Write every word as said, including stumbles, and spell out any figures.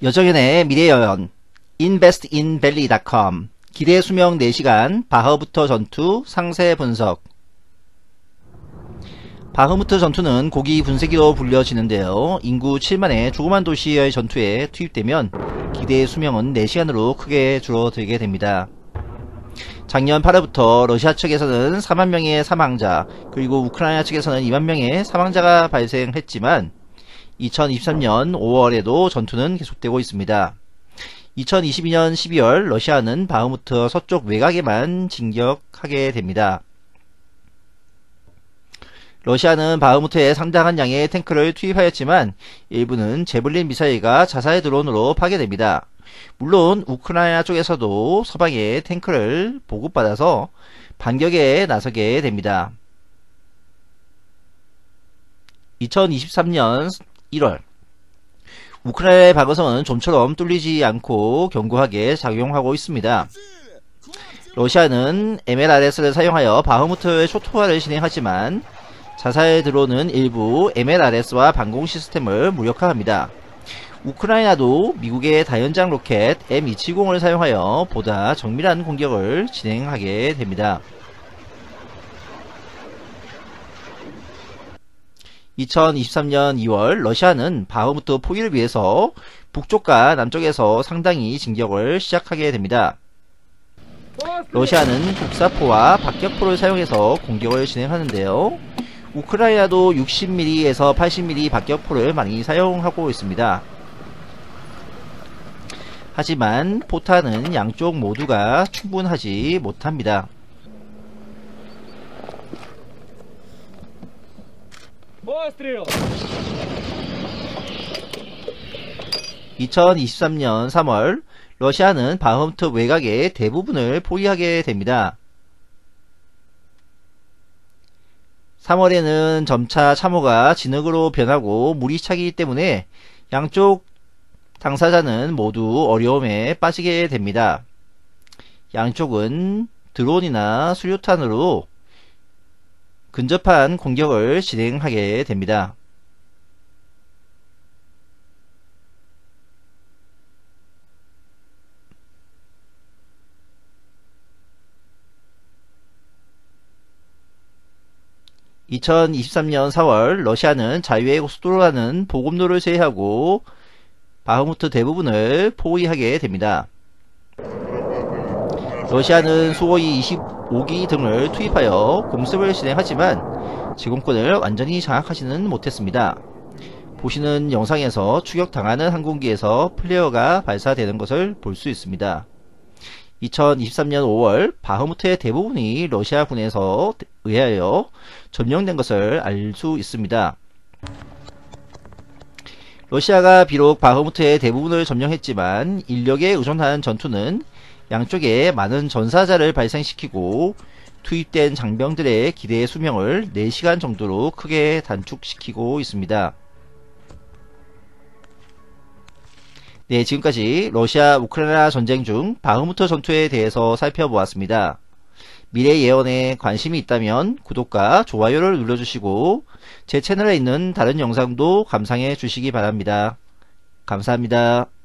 여정연의 미래여행 인베스트인밸리 닷컴 기대 수명 네 시간 바흐무트 전투 상세 분석. 바흐무트 전투는 고기 분쇄기로 불려지는데요. 인구 칠만의 조그만 도시의 전투에 투입되면 기대 수명은 네 시간으로 크게 줄어들게 됩니다. 작년 팔월부터 러시아 측에서는 사만 명의 사망자, 그리고 우크라이나 측에서는 이만 명의 사망자가 발생했지만 이천이십삼 년 오월에도 전투는 계속되고 있습니다. 이천이십이 년 십이월 러시아는 바흐무트 서쪽 외곽에만 진격하게 됩니다. 러시아는 바흐무트에 상당한 양의 탱크를 투입하였지만 일부는 제블린 미사일과 자사의 드론으로 파괴됩니다. 물론 우크라이나 쪽에서도 서방의 탱크를 보급받아서 반격에 나서게 됩니다. 이천이십삼 년 일월 우크라이나의 방어선은 좀처럼 뚫리지 않고 견고하게 작용하고 있습니다. 러시아는 엠엘알에스를 사용하여 바흐무트의 초토화를 진행하지만 자사의 드론은 일부 엠엘알에스와 방공 시스템을 무력화합니다. 우크라이나도 미국의 다연장 로켓 엠 이백칠십을 사용하여 보다 정밀한 공격을 진행하게 됩니다. 이천이십삼 년 이월 러시아는 바흐무트 포기를 위해서 북쪽과 남쪽에서 상당히 진격을 시작하게 됩니다. 러시아는 국사포와 박격포를 사용해서 공격을 진행하는데요. 우크라이나도 육십 밀리미터에서 팔십 밀리미터 박격포를 많이 사용하고 있습니다. 하지만 포탄은 양쪽 모두가 충분하지 못합니다. 이천이십삼 년 삼월 러시아는 바흐무트 외곽의 대부분을 포기하게 됩니다. 삼월에는 점차 참호가 진흙으로 변하고 물이 차기 때문에 양쪽 당사자는 모두 어려움에 빠지게 됩니다. 양쪽은 드론이나 수류탄으로 근접한 공격을 진행하게 됩니다. 이천이십삼 년 사월 러시아는 자유의 수도라는 보급로를 제외하고 바흐무트 대부분을 포위하게 됩니다. 러시아는 수호이 이십오 기 등을 투입하여 공습을 진행하지만 제공권을 완전히 장악하지는 못했습니다. 보시는 영상에서 추격당하는 항공기에서 플레어가 발사되는 것을 볼 수 있습니다. 이천이십삼 년 오월 바흐무트의 대부분이 러시아군에서 의하여 점령된 것을 알 수 있습니다. 러시아가 비록 바흐무트의 대부분을 점령했지만 인력에 의존하는 전투는 양쪽에 많은 전사자를 발생시키고 투입된 장병들의 기대 수명을 네 시간 정도로 크게 단축시키고 있습니다. 네, 지금까지 러시아 우크라이나 전쟁 중 바흐무트 전투에 대해서 살펴보았습니다. 미래 예언에 관심이 있다면 구독과 좋아요를 눌러주시고 제 채널에 있는 다른 영상도 감상해 주시기 바랍니다. 감사합니다.